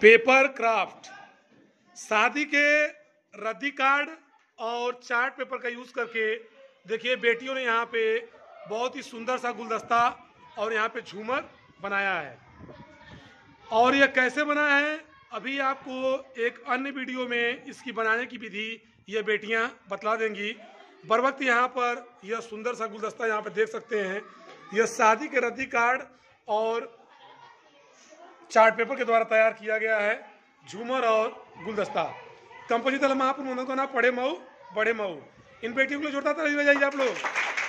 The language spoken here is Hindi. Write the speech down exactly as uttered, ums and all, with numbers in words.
पेपर क्राफ्ट, शादी के रद्दी कार्ड और चार्ट पेपर का यूज़ करके देखिए बेटियों ने यहाँ पे बहुत ही सुंदर सा गुलदस्ता और यहाँ पे झूमर बनाया है। और यह कैसे बना है अभी आपको एक अन्य वीडियो में इसकी बनाने की विधि ये बेटियां बतला देंगी। बर वक्त यहाँ पर यह सुंदर सा गुलदस्ता यहाँ पे देख सकते हैं। यह शादी के रद्दी कार्ड और चार्ट पेपर के द्वारा तैयार किया गया है झूमर और गुलदस्ता। कंपोजिटर महापुर मनों का नाम पढ़े मऊ बड़े मऊ। इन बेटियों के लिए जोरदार ताली बजाइए आप लोग।